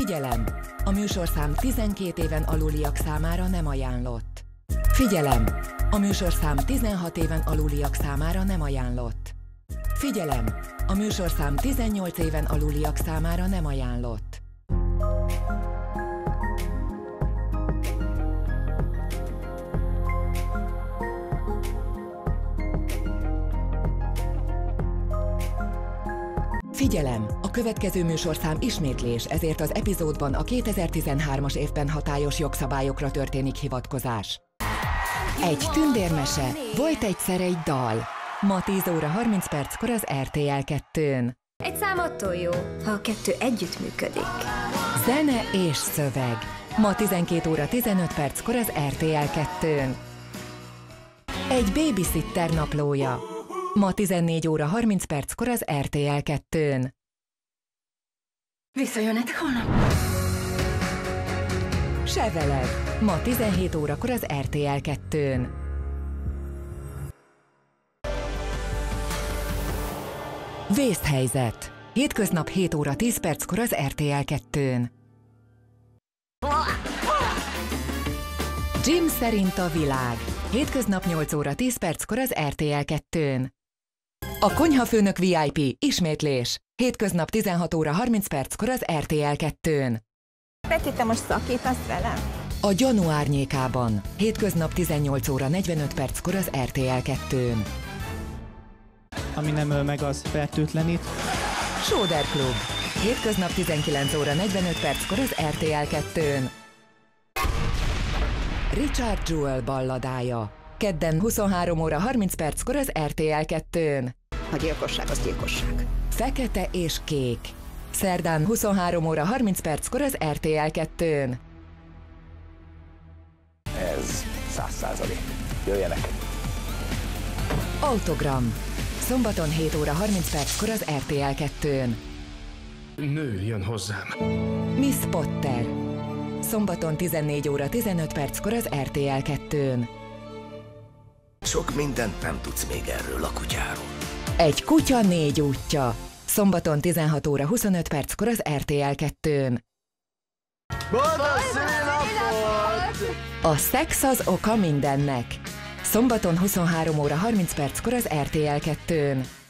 Figyelem! A műsorszám 12 éven aluliak számára nem ajánlott. Figyelem! A műsorszám 16 éven aluliak számára nem ajánlott. Figyelem! A műsorszám 18 éven aluliak számára nem ajánlott. Figyelem! A következő műsorszám ismétlés, ezért az epizódban a 2013-as évben hatályos jogszabályokra történik hivatkozás. Egy tündérmese, volt egyszer egy dal. Ma 10 óra 30 perckor az RTL 2-n. Egy szám attól jó, ha a kettő együttműködik. Zene és szöveg. Ma 12 óra 15 perckor az RTL 2-n. Egy babysitter naplója. Ma 14 óra 30 perckor az RTL 2-n. Visszajönnetek holnap? Se veled. Ma 17 órakor az RTL 2-n. Vészhelyzet. Hétköznap 7 óra 10 perckor az RTL 2-n. Jim szerint a világ. Hétköznap 8 óra 10 perckor az RTL 2-n. A konyhafőnök VIP ismétlés. Hétköznap 16 óra 30 perckor az RTL 2-n. Peti, te most szakítasz velem? A gyanú árnyékában. Hétköznap 18 óra 45 perckor az RTL 2-n. Ami nem öl meg, az fertőtlenít. Sóder Klub. Hétköznap 19 óra 45 perckor az RTL 2-n. Richard Jewell balladája. Kedden 23 óra 30 perckor az RTL 2-n. A gyilkosság az gyilkosság. Fekete és kék. Szerdán 23 óra 30 perckor az RTL 2-n. Ez 100%. Jöjjenek! Autogram. Szombaton 7 óra 30 perckor az RTL 2-n. Nő jön hozzám. Miss Potter. Szombaton 14 óra 15 perckor az RTL 2-n. Sok mindent nem tudsz még erről a kutyáról. Egy kutya 4 útja. Szombaton 16 óra 25 perckor az RTL 2-n. A szex az oka mindennek. Szombaton 23 óra 30 perckor az RTL 2-n.